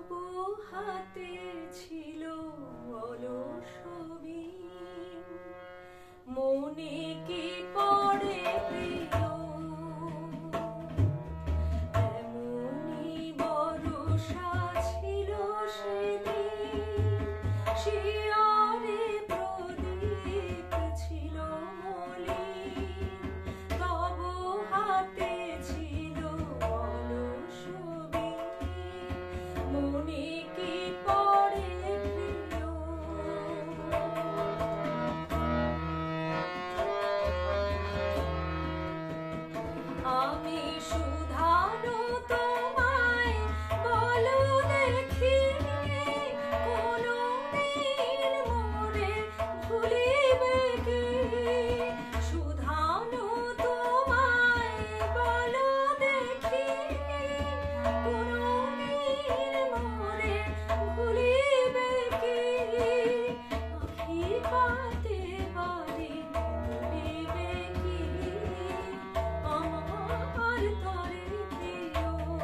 তবু হাতে ছিল অলস বীণ। মনে কি পড়ে প্রিয় এমনি বরষা ছিল সেদিন। শিয়রে প্রদীপ ছিল মলিন, তবু হাতে ছিল অলস বীণ। মনে কি পড়ে প্রিয় আমি শুধানো তোমায় বলো দেখি, কোনদিন মোরে ভুলিবে কি? শুধানো তোমায় বলো দেখি, কোনদিন মোরে ভুলিবে কি? আখি পাতে বাড়ি ভুলিবে কি আমার তরে প্রিয়?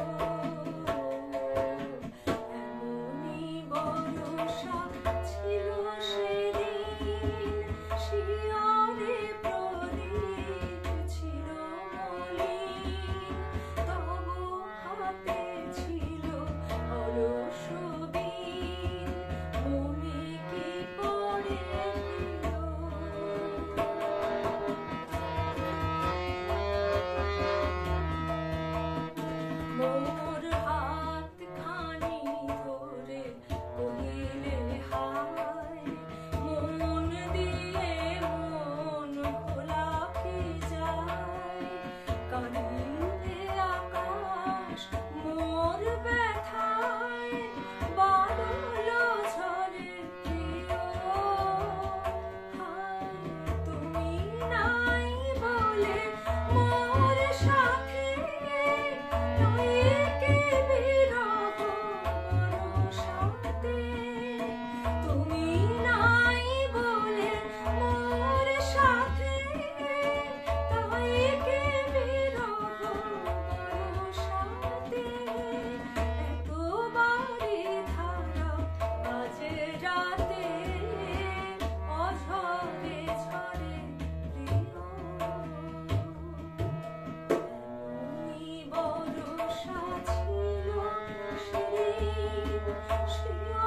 এমনি বরষা ছিল সেদিন, শিয়রে প্রদীপ ছিল মলিন, তবু হাতে ছিল অলস বীণ। মনে কি পড়ে প্রিয় মোর হাত খানি ধরে কহিলে হায়, মন দিয়ে মন খোলা কি যায়? কাঁদিলে আকাশ মোর ব্যথায়, বাদল ঝরে প্রিয়। হায় তুমি নাই বলে মোর সাথে, নইকে বিরহ বরষাতে। তুমি নাই বলে মোর সাথে, নইকে বিরহ বরষাতে। এতবারই ধারা বাজে রাতে, অঝরে ঝরে প্রিয়। এমনি বরষা ছিল সেদিন, শিয়রে